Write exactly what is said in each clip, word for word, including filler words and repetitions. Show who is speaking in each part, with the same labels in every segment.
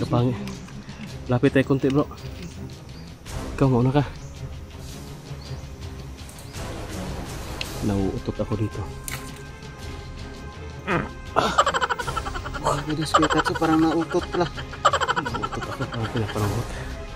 Speaker 1: kapangit. Lapit tayo konti bro. Ikaw mauna ka. Nauutot ako dito.
Speaker 2: Wah, bilis kuya Tatsu, parang nautot pala.
Speaker 1: Nauutot ako, parang pinapalangot.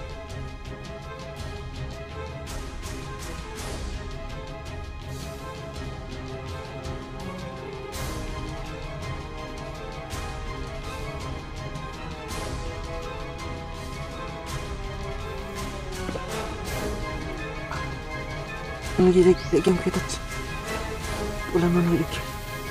Speaker 2: Lagi lagi kuya Tatsu. Wala man lagi.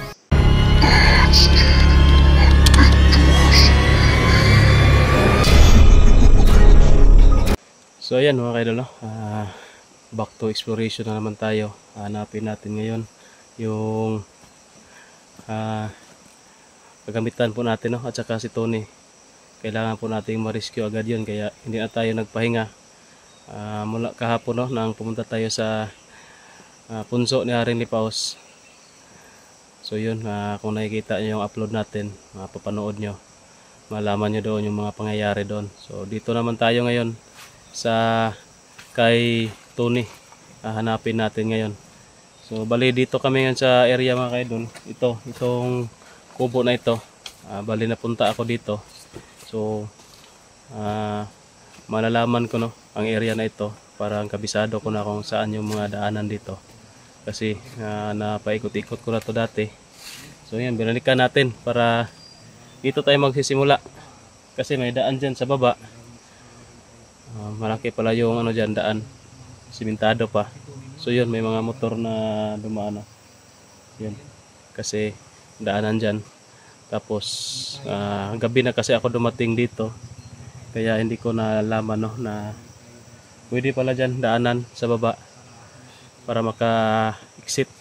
Speaker 1: So ayan mga kaidol, no? uh, back to exploration na naman tayo. Hanapin natin ngayon yung uh, kagamitan po natin, no? At saka si Tony, kailangan po natin ma-rescue agad yun, kaya hindi na tayo nagpahinga. Uh, mula kahapon, no, nang pumunta tayo sa uh, punso ni Haring Lipaos. So yun, uh, kung nakikita nyo yung upload natin, mapapanood nyo, malaman nyo doon yung mga pangyayari doon. So dito naman tayo ngayon sa kay Tony, uh, hanapin natin ngayon. So bali dito kami ngayon sa area mga kaidol. Ito, itong kubo na ito, uh, bali napunta ako dito. So uh, malalaman ko, no, ang area na ito para kabisado ko na kung saan yung mga daanan dito, kasi uh, napaikot-ikot ko na to dati. So yan, binalikan natin para dito tayo magsisimula, kasi may daan dyan sa baba. Uh, malaki pala yung ano dyan, daan, simentado pa. So yun, may mga motor na dumaan, no? Yun, kasi daanan dyan. Tapos uh, gabi na kasi ako dumating dito, kaya hindi ko nalaman, no, na pwede pala dyan daanan sa baba para maka-exit.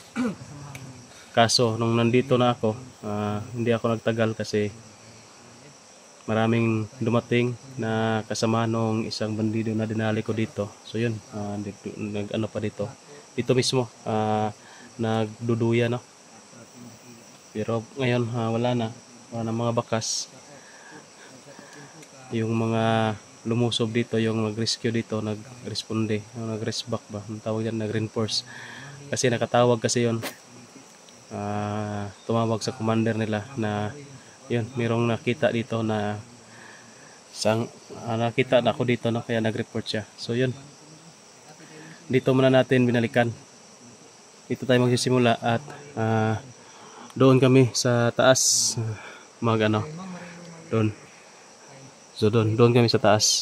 Speaker 1: Kaso nung nandito na ako, uh, hindi ako nagtagal kasi maraming dumating na kasama nung isang bandido na dinali ko dito. So yun, uh, nag ano pa dito dito mismo, uh, nagduduya, no. Pero ngayon uh, wala na, wala na mga bakas. Yung mga lumusob dito, yung nag-rescue dito, nag-responde, nag-resback ba, ang tawag yan, nag-reinforce. Kasi nakatawag kasi yun, uh, tumawag sa commander nila na yun, mayroong nakita dito na sang, uh, nakita na ako dito, no, kaya nag-report siya. So yun, dito muna natin binalikan. Dito tayo magsisimula at uh, doon kami sa taas mag ano, doon. So doon, doon kami sa taas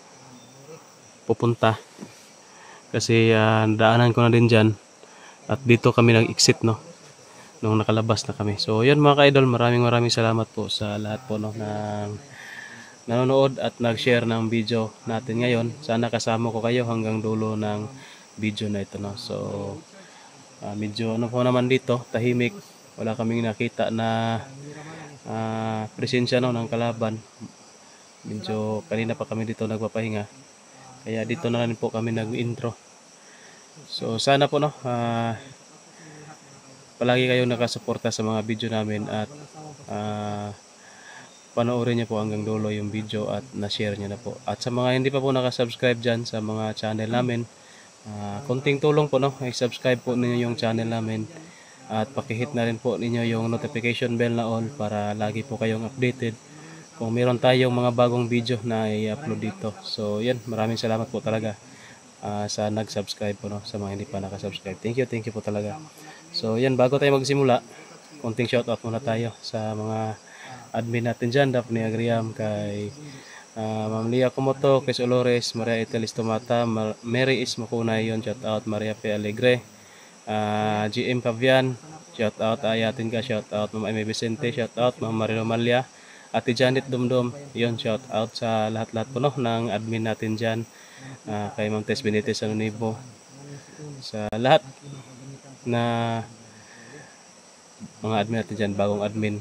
Speaker 1: pupunta, kasi uh, daanan ko na din dyan, at dito kami nag-exit, no, nung nakalabas na kami. So yun mga ka-idol, maraming maraming salamat po sa lahat po, no, ng nanonood at nag-share ng video natin ngayon. Sana kasama ko kayo hanggang dulo ng video na ito, no. So uh, medyo ano po naman dito, tahimik, wala kaming nakita na uh, presensya, no, ng kalaban. Medyo kanina pa kami dito nagpapahinga, kaya dito na rin po kami nag-intro. So sana po, no, uh, palagi kayong nakasuporta sa mga video namin, at uh, panoorin niyo po hanggang dulo yung video at na-share niyo na po. At sa mga hindi pa po nakasubscribe dyan sa mga channel namin, uh, konting tulong po, no, i-subscribe po ninyo yung channel namin, at pakihit na rin po ninyo yung notification bell na all para lagi po kayong updated kung meron tayong mga bagong video na i-upload dito. So yan, maraming salamat po talaga uh, sa nag-subscribe po, no, sa mga hindi pa nakasubscribe. Thank you, thank you po talaga. So yan, bago tayo magsimula, konting shoutout muna tayo sa mga admin natin dyan, Daphne Agriam, kay uh, Ma'am Lia Kumoto, Chris Olores, Maria Italis Tomata, Mar Mary Is Makunay, yun, shoutout. Maria P. Alegre, uh, G M Pavian, shoutout. Ayatin ka, shoutout. Ma'am Amy Vicente, shoutout. Ma'am Marino Malia, Ate Janet Dumdum, yun, shoutout sa lahat-lahat po, no, ng admin natin dyan, uh, kay Ma'am Tess Benitez Anonibo, sa lahat na mga admin natin dyan, bagong admin.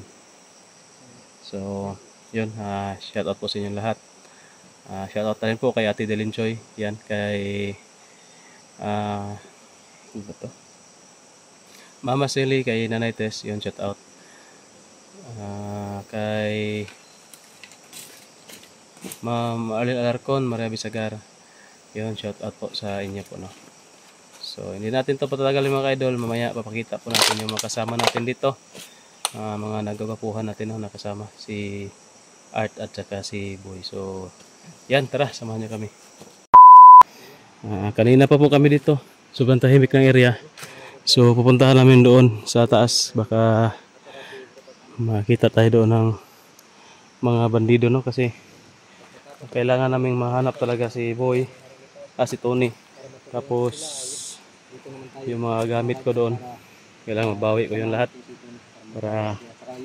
Speaker 1: So yun, uh, shoutout po sa inyo lahat. uh, Shoutout na rin po kay Ate Delinchoy, yan, kay uh, ano ba to? Mama Silly, kay Nanay Tess, yun, shoutout. uh, Kay Ma'am Arlene Alarcon, Maria Bisagara. Yun, shout out po sa inyo po, no. So, hindi natin to patatagalin mga ka-idol. Mamaya papakita po natin yung mga kasama natin dito. Uh, mga nagagapuhan natin, no, nakasama si Art at saka si Boy. So, yan, tara, samahan niyo kami. Uh, kanina pa po kami dito. Sobrang tahimik ng area. So, pupuntahan namin doon sa taas. Baka makita tayo doon ng mga bandido, no, kasi kailangan naming mahanap talaga si Boy, ah, si Tony. Tapos yung mga gamit ko doon, kailangan mabawi ko yung lahat para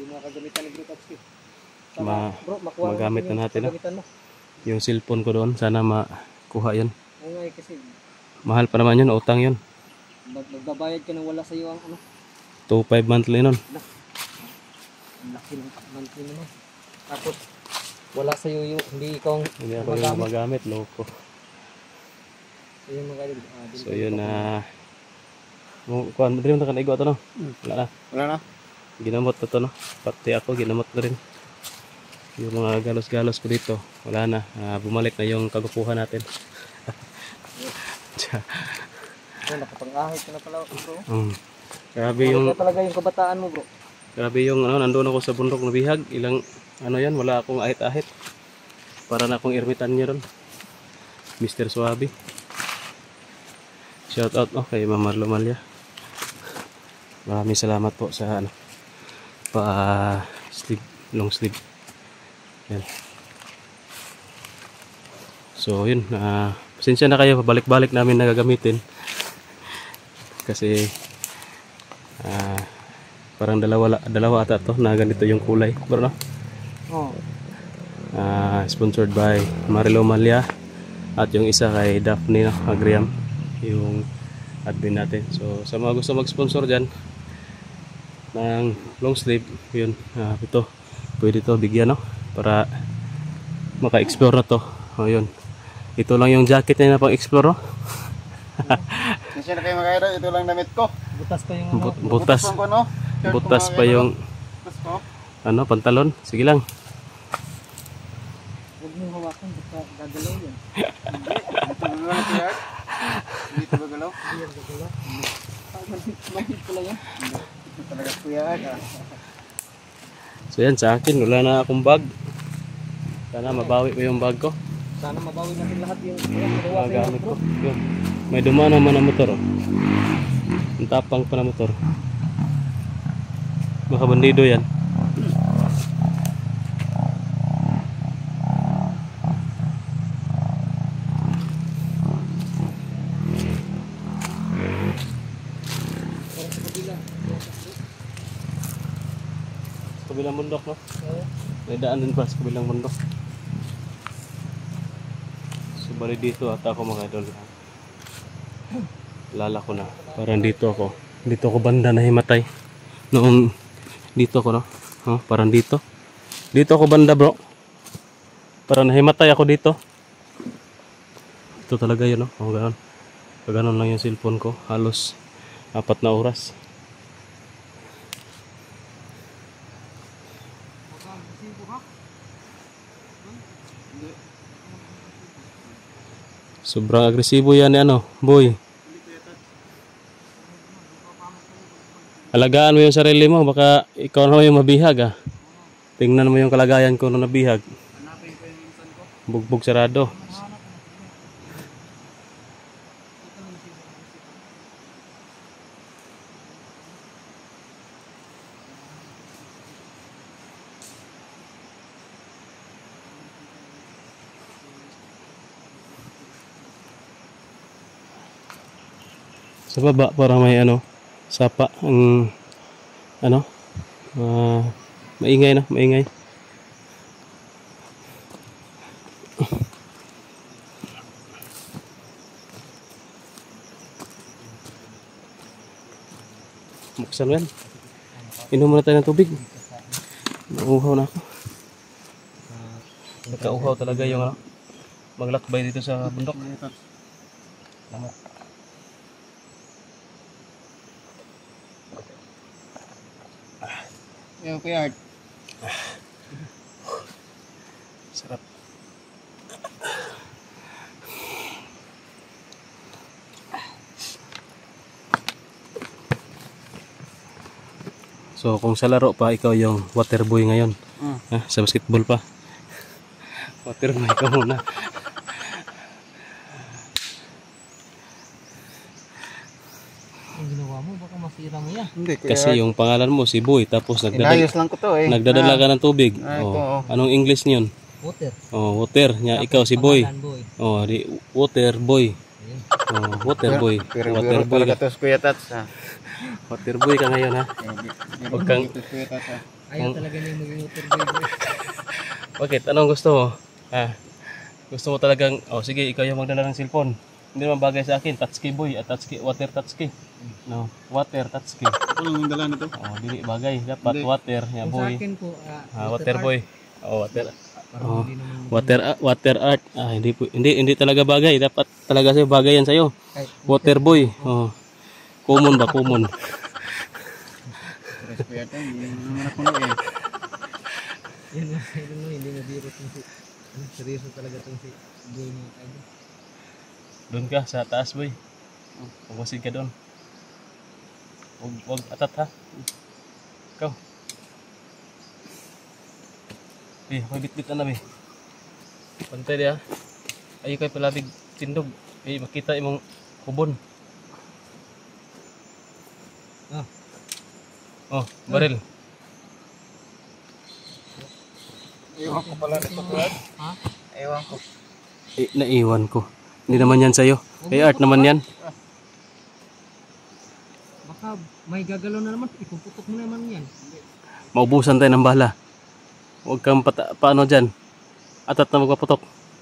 Speaker 1: ma magamit na natin, no? Yung cellphone ko doon, sana makuha yun. Mahal pa naman yun, utang yun.
Speaker 2: Magbabayad ka nang wala sa iyo ang ano?
Speaker 1: two point five monthly nun.
Speaker 2: Ang laki ng monthly naman. Tapos wala sa iyo yung hindi ikaw
Speaker 1: hindi ako yung magamit, loko.
Speaker 2: So yun mga idol. Ah,
Speaker 1: so yun na uh, kuan mo din na kanaigo ato, no? Wala na.
Speaker 2: Wala na.
Speaker 1: Ginamot na to, no? Pati ako ginamot na rin. Yung mga galos-galos ko dito, wala na. Uh, bumalik na yung kagupuhan natin.
Speaker 2: Oh, nakapang-ahit ka na pala, bro.
Speaker 1: Um, grabe yung
Speaker 2: talaga yung kabataan mo, bro.
Speaker 1: Grabe yung ano, nandoon ako sa bundok na bihag. Ilang ano yan, wala akong ahit-ahit. Para na akong ermitan niya ron. Mister Suabe. Shout out, oh, kay Ma'am Marlo Malya. Maraming salamat po sa ano, pa sleeve, long sleeve. Yan. So yun, uh, pasensya na kayo, pabalik-balik namin nagagamitin. Kasi uh, parang dalawa dalawa ata to na ganito yung kulay, bro, no?
Speaker 2: Oh.
Speaker 1: Uh, sponsored by Marilo Malya at yung isa kay Daphne, no, Agriam, yung admin natin. So sa mga gusto mag-sponsor diyan ng long sleeve, yun, uh, ito pwede to bigyan, no, para maka-explore na to. Oh, yun. Ito lang yung jacket niya na pang-explore, no?
Speaker 2: Kasi na kayo mga idol, ito lang damit ko. Butas pa yung ano.
Speaker 1: But, butas.
Speaker 2: Butas, ko, no?
Speaker 1: Butas pa yung ano, pantalon. Sige lang.
Speaker 2: Huwag mong hawakan, baka gagalaw yan. Dito gagalaw ko yan? Dito gagalaw? Dito gagalaw? Mahit pala yan. Dito talaga ko yan.
Speaker 1: So yan, sa akin, wala na akong bag. Sana mabawi ko yung bag ko.
Speaker 2: Sana mabawi natin lahat yung
Speaker 1: mga gamit ko. Yun. May dumaan naman na motor, oh. Ang tapang pa na motor. Baka bandido yan. Sa kabilang bundok, no? May daan din pa sa kabilang bundok. So bali dito at ako mga idol. Lala ko na. Parang dito ako. Dito ako banda na himatay. Noong dito ako, no? Huh? Parang dito. Dito ako banda, bro. Parang nahimatay ako dito. Ito talaga yun, no? Oh, gano'n. Gano'n lang yung cellphone ko. Halos apat na oras. Sobrang agresibo yan ni ano, Boy. Alagaan mo yung sarili mo, baka ikaw na yung mabihag, ah. Tingnan mo yung kalagayan ko nung nabihag. Bugbog sarado. Sa baba parang may ano, sapa ang ano, uh, maingay na, maingay. Buksan mo yan. Inom muna tayo ng tubig. Nauuhaw na ako. Nagkauhaw talaga yung ano, maglakbay dito sa bundok. Salamat.
Speaker 2: Yung Kuya Art.
Speaker 1: Sarap. So kung sa laro pa, ikaw yung water boy ngayon.
Speaker 2: Mm.
Speaker 1: Ah, sa basketball pa. Water boy ka muna.
Speaker 3: Ang ginawa mo, baka masira mo yan.
Speaker 2: Hindi, kuya.
Speaker 1: Kasi yung pangalan mo si Boy, tapos nagdadala,
Speaker 2: Inayos lang ko to eh.
Speaker 1: nagdadala ka ng tubig.
Speaker 2: Ah, ito,
Speaker 1: Oh.
Speaker 2: oh.
Speaker 1: Anong English niyon?
Speaker 3: Water.
Speaker 1: Oh, water. Nya,
Speaker 3: Tapos
Speaker 1: ikaw si Boy.
Speaker 3: pangalan, boy.
Speaker 1: Oh, di, water boy.
Speaker 3: Ayun.
Speaker 1: Oh, water boy.
Speaker 2: Pero
Speaker 1: Water
Speaker 2: biro
Speaker 1: boy
Speaker 2: talaga
Speaker 1: ka.
Speaker 2: to, Kuya Tats. Ha?
Speaker 1: Water boy ka ngayon ha.
Speaker 2: Eh, di- di-
Speaker 1: Huwag kang-
Speaker 2: dito, Kuya Tats, ha?
Speaker 3: Ayaw talaga niya maging water boy. boy.
Speaker 1: Bakit? Anong gusto mo? Ah, gusto mo talagang, oh sige, ikaw yung magdala ng cellphone. Hindi naman bagay sa akin, touchkey boy, at touchkey, water touchkey. No, water touchkey.
Speaker 2: Ako lang yung dala nito.
Speaker 1: Oh, dili bagay, dapat
Speaker 2: Hindi.
Speaker 1: water nya
Speaker 3: Kung sa
Speaker 1: boy.
Speaker 3: akin po, ah,
Speaker 1: Ah, water boy. Oh, water.
Speaker 3: Parang
Speaker 1: Oh,
Speaker 3: hindi naman
Speaker 1: water ah, water art. Ah, hindi po, hindi hindi talaga bagay. Dapat talaga sa'yo bagay yan sa'yo.
Speaker 3: kahit
Speaker 1: Water boy. Oh. Common ba, common?
Speaker 2: Pero Kuya Tats, hindi naman ako no eh.
Speaker 3: yan nga, yun no, hindi nabiro itong si, ano, seryoso talaga itong si boy mga idol.
Speaker 1: Doon ka sa taas boy. Pagwasid ka doon. Huwag, huwag atat ha. Ikaw. Eh, ako'y bitbit na na be. Pantay di ha. Ayaw kayo palabig tindog. Eh, makita imong kubon.
Speaker 3: Ah.
Speaker 1: Oh, baril.
Speaker 2: Ewan ko pala nito, Kuya.
Speaker 3: Ha?
Speaker 2: Ewan ko.
Speaker 1: Eh, naiwan ko. Hindi naman yan sa'yo. Eh, art naman yan.
Speaker 3: Baka may gagalaw na naman, ipuputok mo naman yan.
Speaker 1: Maubusan tayo ng bala. Huwag kang pata paano dyan. Atat na magpaputok.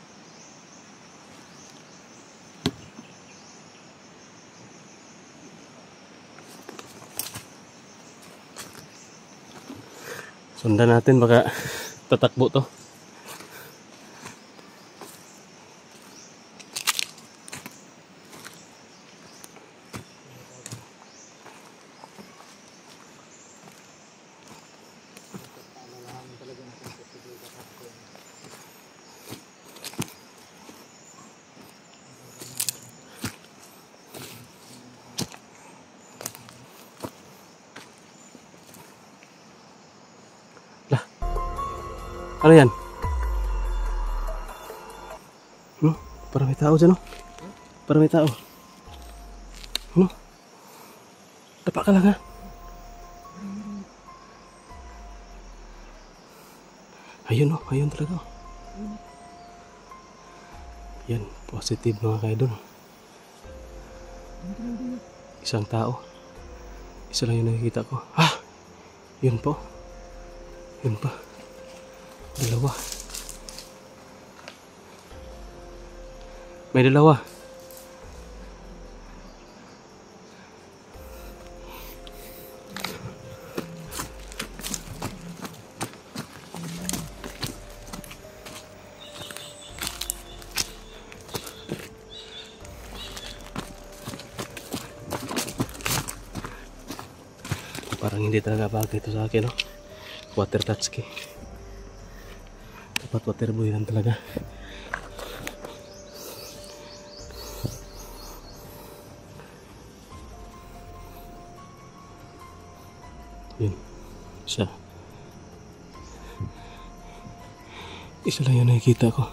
Speaker 1: Sundan natin, baka tatakbo to. Ano yan? Hmm? Parang may tao dyan, no? Parang may tao. Ano? Dapa ka lang, ha? Ayun, no? Ayun talaga. Yan, positive mga kaidol. Isang tao. Isa lang yung nakikita ko. Ah! Yun po. Yun pa. Dalawa. May dalawa. Parang hindi talaga bagay ito sa akin, no? Water touchkey. Dapat water boy lang talaga. Yun. Isa. Isa lang yung nakikita ko.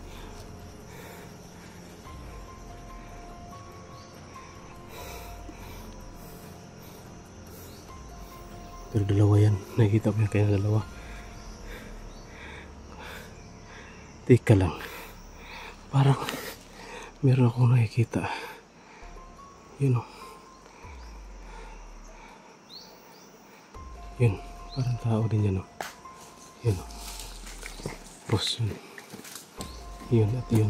Speaker 1: Pero dalawa yan. Nakikita ko yan kaya dalawa. Teka lang. Parang meron akong nakikita. Yun o. Yun. Parang tao din yan o. Yun o. Boss yun. Yun at yun.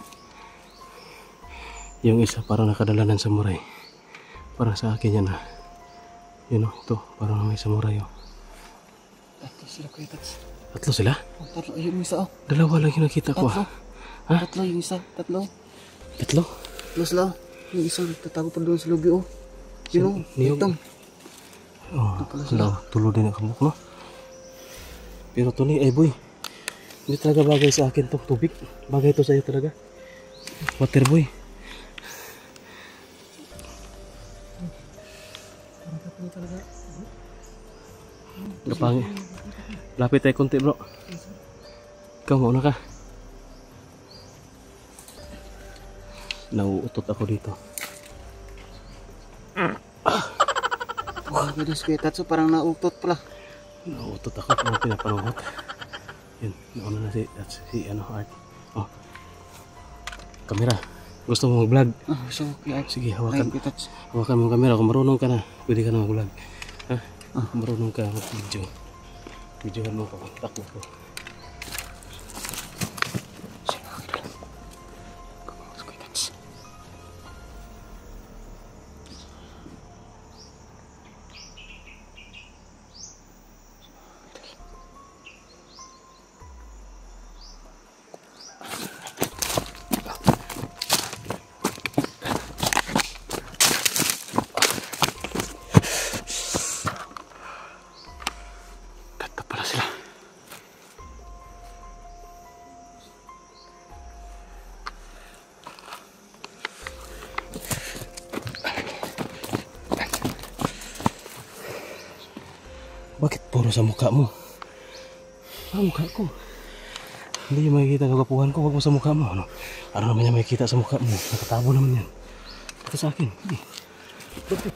Speaker 1: Yung isa parang nakadala ng samurai. Parang sa akin yan ha. Yun o. Ito. Parang may samurai o.
Speaker 2: Tatlo sila, Kuya Tats.
Speaker 1: Tatlo sila?
Speaker 2: Oh, tatlo. Ayun, yung isa, oh.
Speaker 1: Dalawa lang yung nakita ko
Speaker 2: Tatlo.
Speaker 1: ah. Ha?
Speaker 2: Tatlo, yung isa. Tatlo.
Speaker 1: Tatlo?
Speaker 2: Tatlo sila. Yung isa, nagtatago pa doon sa lobby, oh. Yun, oh.
Speaker 1: Niyog?
Speaker 2: Itong.
Speaker 1: Oh,
Speaker 2: pala sila.
Speaker 1: hello. Tulo din ang kamuk, no? Pero to ni, eh boy. Hindi talaga bagay sa akin to tubig. Bagay to sa'yo talaga. Water boy.
Speaker 3: Parang tatlo talaga.
Speaker 1: Gapang. Lapit tayo konti bro. Ikaw mauna ka. Nauutot ako dito.
Speaker 2: Wah, gadas kuya Tatsu, parang nautot pala.
Speaker 1: Nauutot ako kung pinapanungot. Yun, nauna na si, that's si ano, Art. Oh. Kamera. Gusto mo mag-vlog?
Speaker 2: Ah, so kuya Art.
Speaker 1: Sige,
Speaker 2: Ay,
Speaker 1: hawakan.
Speaker 2: kuya Tatsu.
Speaker 1: Hawakan mo yung kamera. Kung marunong ka na, pwede ka na mag-vlog. Ha? Ah, marunong ka mag-video. Videohan mo ko. Takbo ko.
Speaker 2: Kuya Tatsu.
Speaker 1: Kata pala sila. Bakit puro sa mukha mo? Ah, mukha ko. Hindi yung makikita ang kapuhan ko. Huwag mo sa mukha mo. Ano, ano naman yung makikita sa mukha mo? Nakatabo naman yan. Ito sa akin. Hindi. Bakit?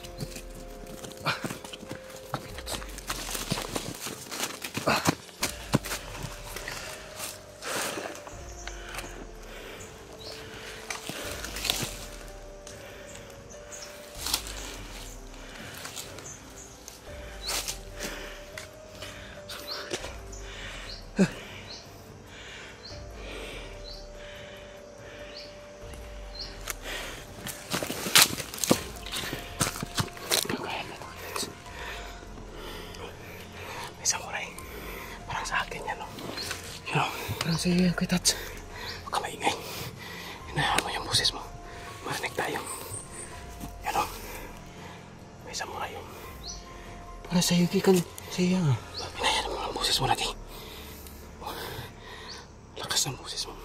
Speaker 1: May samurai. Parang sa akin yan, no? You know,
Speaker 2: Parang sa'yo yan, kuya Tatsu.
Speaker 1: huwag ka maingay. Hinayaan mo yung boses mo. Marinig tayo. You know, may samurai yun.
Speaker 2: Parang sa'yo, kikan. Sa'yo yan.
Speaker 1: Hinayaan mo ang boses mo lagi. Lakas ng boses mo.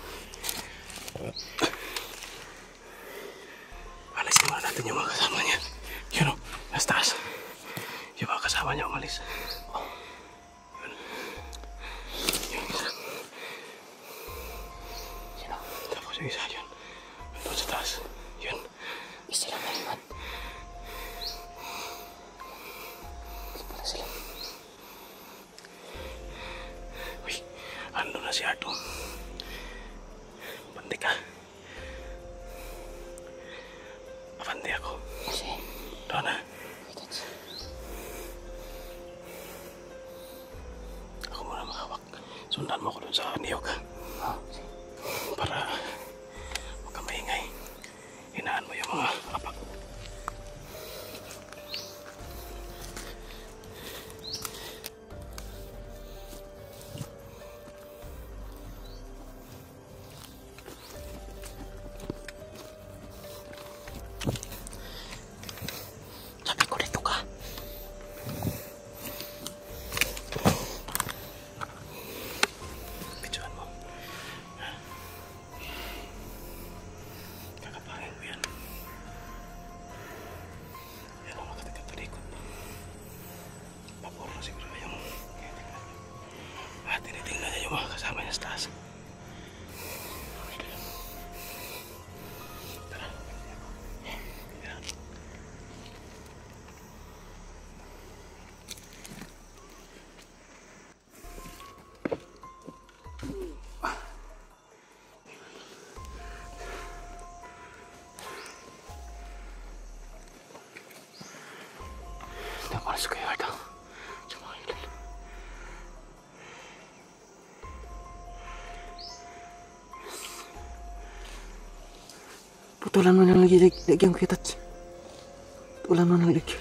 Speaker 1: Alisin muna natin yung mga kasama niya. You know, nasa taas. Yung mga kasama niya umalis. Yun. Yung isa. Sino? Tapos yung isa yun. Nandun sa taas. Yun.
Speaker 2: Isa lang na iwan. Ito pala sila.
Speaker 1: Uy, andun na si Arto. Bandi ka. Abandi ako.
Speaker 2: Kasi,
Speaker 1: Doon na.
Speaker 2: kuya Tatsu.
Speaker 1: Ako muna makawak. Sundan mo ako dun sa niyog.
Speaker 2: Ah, sige.
Speaker 1: Para huwag ka maingay. Hinaan mo yung mga apak. Sabi ko dito ka. Picturean mo. Kakapangin mo yan. Yan ang makatagatalikod. Pabor na siguro yung at tinitingnan niya yung mga kasama niya sa taas. Tara. Tara. Ako na sa kayo ito. Sa mga ilal.
Speaker 2: Putulan mo na lagi lagyan, kuya Tatsu. Putulan mo na lagi.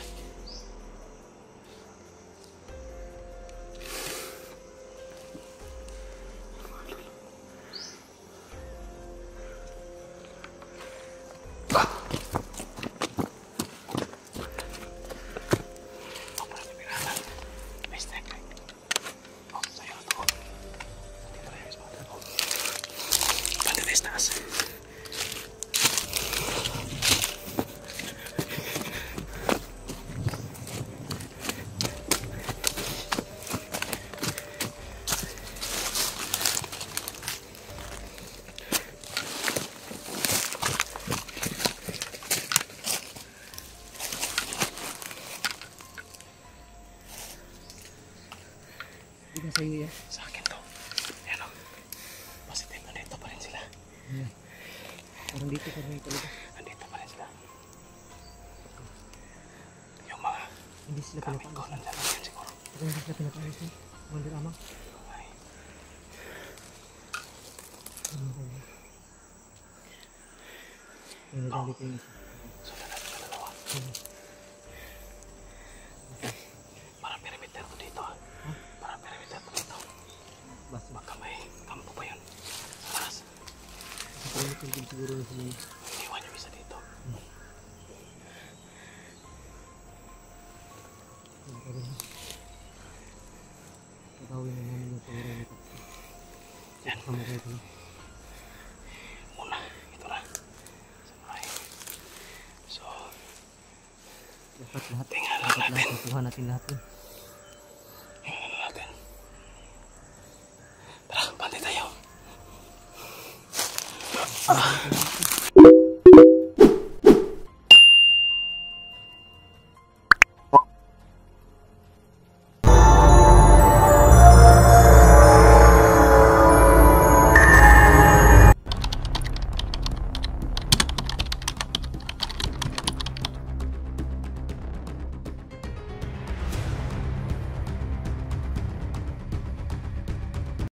Speaker 1: May snack right? Oh, sa'yo na to. Dito na yung spot. Oh. Banda na yung taas.
Speaker 3: na sa iyo yan.
Speaker 1: Sa akin to. Ayan o. Positive na dito pa rin sila.
Speaker 3: Ayan. Parang dito pa rin talaga.
Speaker 1: Andito pa rin sila. Yung mga
Speaker 3: Hindi sila
Speaker 1: gamit ko
Speaker 3: pinapaalis.
Speaker 1: nandyan lang yan siguro.
Speaker 3: Parang hindi sila pinapaalis eh. Wonder amang.
Speaker 1: Ay.
Speaker 3: Ano ba yun? Ayun na dito yung isa.
Speaker 1: Sundan natin sa dalawa.
Speaker 3: Ayun.
Speaker 1: Parang perimeter ko dito ah. Parang perimeter ko dito.
Speaker 3: Basta.
Speaker 1: Baka may kampo pa yun. Sa taas.
Speaker 3: Kasi parang natin siguro na sila yun.
Speaker 1: Iniwan yung isa dito.
Speaker 3: Ayun pa rin. Tatawin na namin yung pera na ito.
Speaker 1: Yan.
Speaker 3: Kamukha ito na.
Speaker 1: Muna. Ito na. Sa bahay. So,
Speaker 3: Dapat lahat.
Speaker 1: tingnan lang
Speaker 3: Dapat
Speaker 1: natin.
Speaker 3: lahat. Nakuha natin lahat yun.
Speaker 1: Tingnan lang natin. Tara, bante tayo. Ah.